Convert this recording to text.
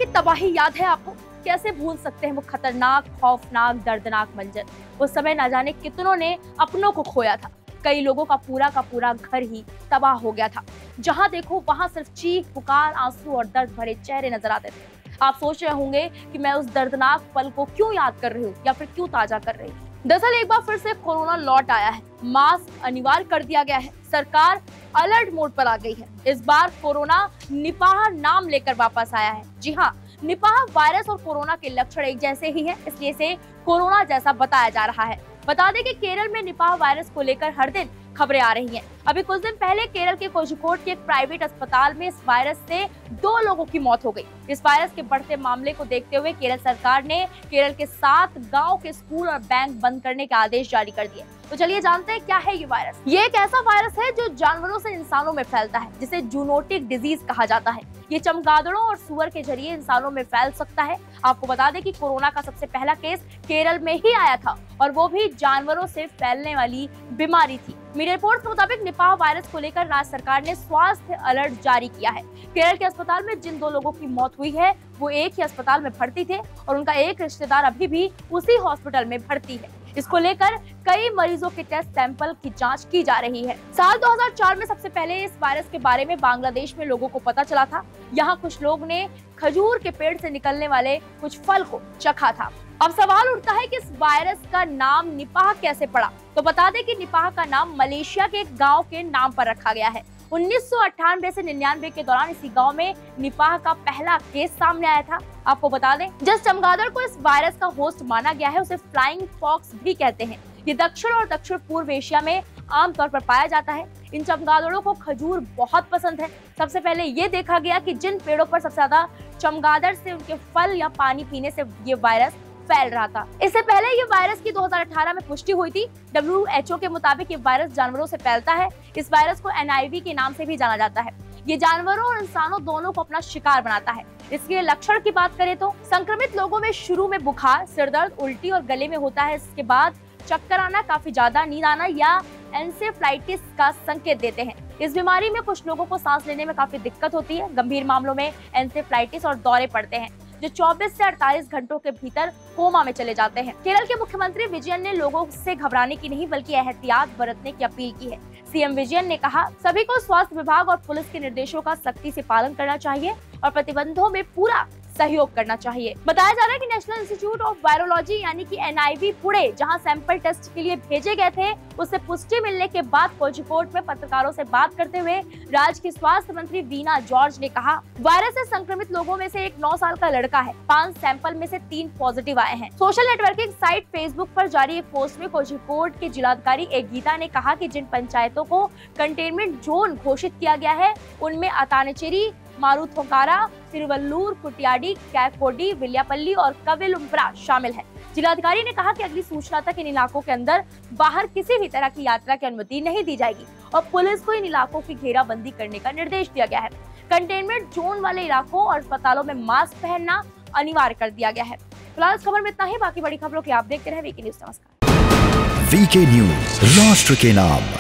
तबाही याद है आपको? कैसे भूल सकते हैं वो खतरनाक, खौफनाक, दर्दनाक मंजर। उस समय ना जाने कितनों ने अपनों को खोया था। कई लोगों का पूरा घर ही तबाह हो गया था। जहां देखो वहां सिर्फ चीख पुकार, आंसू और दर्द भरे चेहरे नजर आते थे। आप सोच रहे होंगे कि मैं उस दर्दनाक पल को क्यों याद कर रही हूँ या फिर क्यों ताजा कर रही हूँ। दरअसल एक बार फिर से कोरोना लौट आया है। मास्क अनिवार्य कर दिया गया है। सरकार अलर्ट मोड पर आ गई है। इस बार कोरोना निपाह नाम लेकर वापस आया है। जी हाँ, निपाह वायरस और कोरोना के लक्षण एक जैसे ही हैं, इसलिए इसे कोरोना जैसा बताया जा रहा है। बता दें कि केरल में निपाह वायरस को लेकर हर दिन खबरें आ रही हैं। अभी कुछ दिन पहले केरल के कोझिकोड के एक प्राइवेट अस्पताल में इस वायरस से 2 लोगों की मौत हो गई। इस वायरस के बढ़ते मामले को देखते हुए केरल सरकार ने केरल के 7 गांव के स्कूल और बैंक बंद करने के आदेश जारी कर दिए। तो चलिए जानते हैं क्या है ये वायरस। ये एक ऐसा वायरस है जो जानवरों से इंसानों में फैलता है, जिसे जूनोटिक डिजीज कहा जाता है। ये चमगादड़ों और सुअर के जरिए इंसानों में फैल सकता है। आपको बता दें कि कोरोना का सबसे पहला केस केरल में ही आया था और वो भी जानवरों से फैलने वाली बीमारी थी। मीडिया रिपोर्ट के मुताबिक निपाह वायरस को लेकर राज्य सरकार ने स्वास्थ्य अलर्ट जारी किया है। केरल के अस्पताल में जिन 2 लोगों की मौत हुई है वो एक ही अस्पताल में भर्ती थे और उनका एक रिश्तेदार अभी भी उसी हॉस्पिटल में भर्ती है। इसको लेकर कई मरीजों के टेस्ट सैंपल की जांच की जा रही है। साल 2004 में सबसे पहले इस वायरस के बारे में बांग्लादेश में लोगों को पता चला था। यहाँ कुछ लोग ने खजूर के पेड़ से निकलने वाले कुछ फल को चखा था। अब सवाल उठता है कि इस वायरस का नाम निपाह कैसे पड़ा। तो बता दें कि निपाह का नाम मलेशिया के एक गांव के नाम पर रखा गया है। 1998 से 99 के दौरान इसी गांव में निपाह का पहला केस सामने आया था। आपको बता दें, जिस चमगादड़ को इस वायरस का होस्ट माना गया है उसे फ्लाइंग फॉक्स भी कहते हैं। ये दक्षिण और दक्षिण पूर्व एशिया में आमतौर पर पाया जाता है। इन चमगादड़ों को खजूर बहुत पसंद है। सबसे पहले ये देखा गया कि जिन पेड़ों पर सबसे ज्यादा चमगादड़ से उनके फल या पानी पीने से ये वायरस फैल रहा था। इससे पहले ये वायरस की 2018 में पुष्टि हुई थी। WHO के मुताबिक ये वायरस जानवरों से फैलता है। इस वायरस को NIV के नाम से भी जाना जाता है। ये जानवरों और इंसानों दोनों को अपना शिकार बनाता है। इसके लक्षण की बात करें तो संक्रमित लोगों में शुरू में बुखार, सिरदर्द, उल्टी और गले में होता है। इसके बाद चक्कर आना, काफी ज्यादा नींद आना या एंसेफ्लाइटिस का संकेत देते हैं। इस बीमारी में कुछ लोगों को सांस लेने में काफी दिक्कत होती है। गंभीर मामलों में एंसेफ्लाइटिस और दौरे पड़ते हैं जो 24 से 48 घंटों के भीतर कोमा में चले जाते हैं। केरल के मुख्यमंत्री विजयन ने लोगों से घबराने की नहीं बल्कि एहतियात बरतने की अपील की है। CM विजयन ने कहा, सभी को स्वास्थ्य विभाग और पुलिस के निर्देशों का सख्ती से पालन करना चाहिए और प्रतिबंधों में पूरा सहयोग करना चाहिए। बताया जा रहा है कि नेशनल इंस्टीट्यूट ऑफ वायरोलॉजी यानी कि NIV पुणे जहां सैंपल टेस्ट के लिए भेजे गए थे, उससे पुष्टि मिलने के बाद कोझिकोड में पत्रकारों से बात करते हुए राज्य की स्वास्थ्य मंत्री वीना जॉर्ज ने कहा, वायरस से संक्रमित लोगों में से एक 9 साल का लड़का है। 5 सैंपल में से 3 पॉजिटिव आए हैं। सोशल नेटवर्किंग साइट फेसबुक पर जारी एक पोस्ट में कोझिकोड के जिलाधिकारी ए गीता ने कहा कि जिन पंचायतों को कंटेनमेंट जोन घोषित किया गया है उनमें अतानेचेरी, मारुथोकारा, तिरुवल्लूर, कुटियाडी, कैकोडी, विलियापल्ली और कविलुम्ब्रा शामिल है। जिलाधिकारी ने कहा कि अगली सूचना तक इन इलाकों के अंदर बाहर किसी भी तरह की यात्रा की अनुमति नहीं दी जाएगी और पुलिस को इन इलाकों की घेराबंदी करने का निर्देश दिया गया है। कंटेनमेंट जोन वाले इलाकों और अस्पतालों में मास्क पहनना अनिवार्य कर दिया गया है। फिलहाल इस खबर में इतना ही। बाकी बड़ी खबरों की आप देखते रहे वीके न्यूज। नमस्कार। वीके न्यूज, राष्ट्र के नाम।